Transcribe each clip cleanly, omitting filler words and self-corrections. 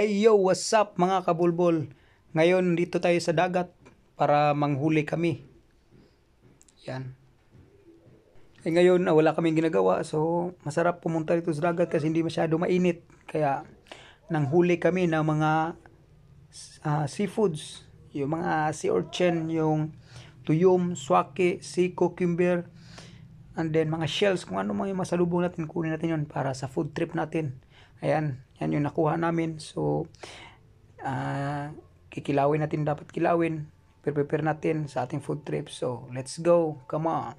Hey yo, what's up mga kabulbol? Ngayon dito tayo sa dagat para manghuli kami. Yan. Ngayon wala kaming ginagawa, so masarap pumunta dito sa dagat kasi hindi masyado mainit. Kaya nanghuli kami ng mga seafoods, yung mga sea urchin, yung tuyom, swake, sea cucumber, and then mga shells, kung ano mga yung masalubong natin, kunin natin yun para sa food trip natin. Ayan, yan yung nakuha namin. So kikilawin natin, dapat kilawin, prepare natin sa ating food trip. So let's go, come on.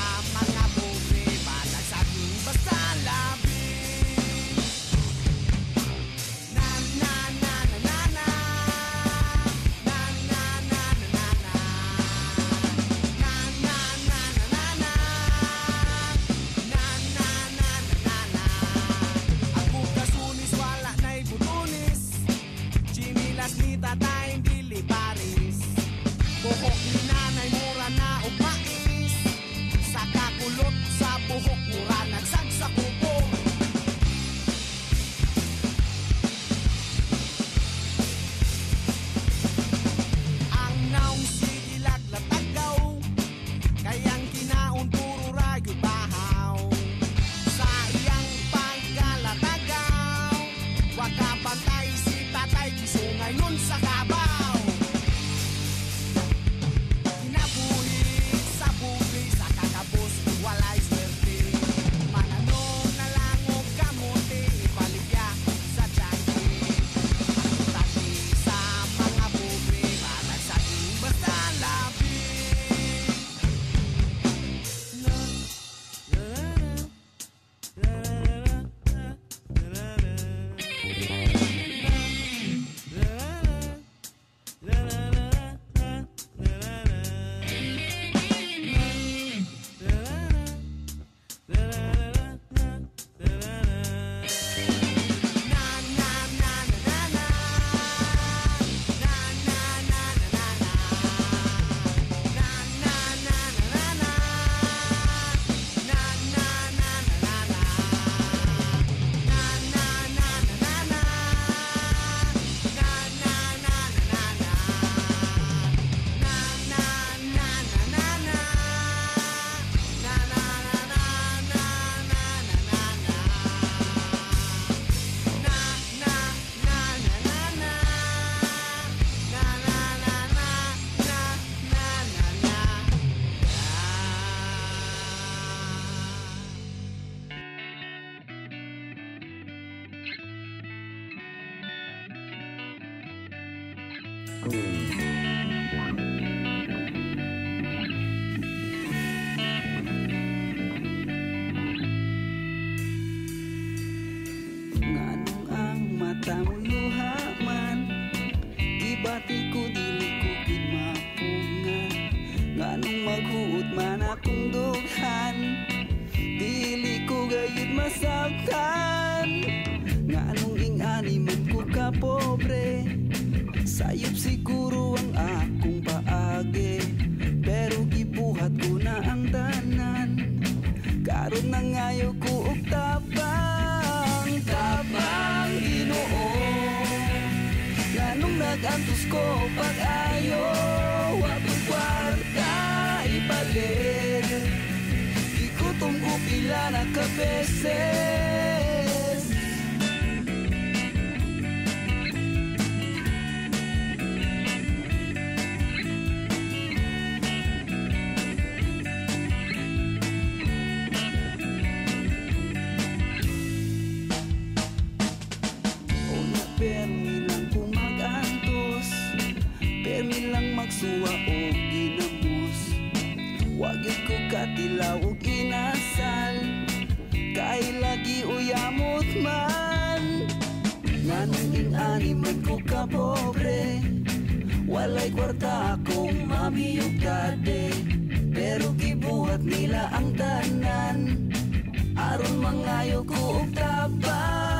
Buhok ni nanay mura na umais, sa kakulot sa buhok mura nagsagsak upo. Ang naong sigilag latagaw, kayang kinaon puro rayo bahaw. Sa iyang pagkalatagaw, wakapatay si tatay kiso ngayon sa kabaw. Nganong ang mata mo luha man, gibati ko dili ko gid mapungan. Nganong maghuot man akong dughan, dili ko gayud masabtan. Nganong ingani man ko ka pobre, sayop siguro ang akong paagi, pero gibuhat ko na ang tanan. Karon na ngayo ko og tabang Ginoo. Nganong nagantos ko pag-ayo, wapong kwarta ipalit, ikutom ko pila na kabeses. Permi lang pumagantos, permi lang magsuwa o ginamos. Wag yun ko katilaw o inasal, kay lagi uyamot man. Nganong inani man ko ka pobre, walay kwarta akong mami o dade, pero gibuhat nila ang tanan, aron mangayo ko og tabang.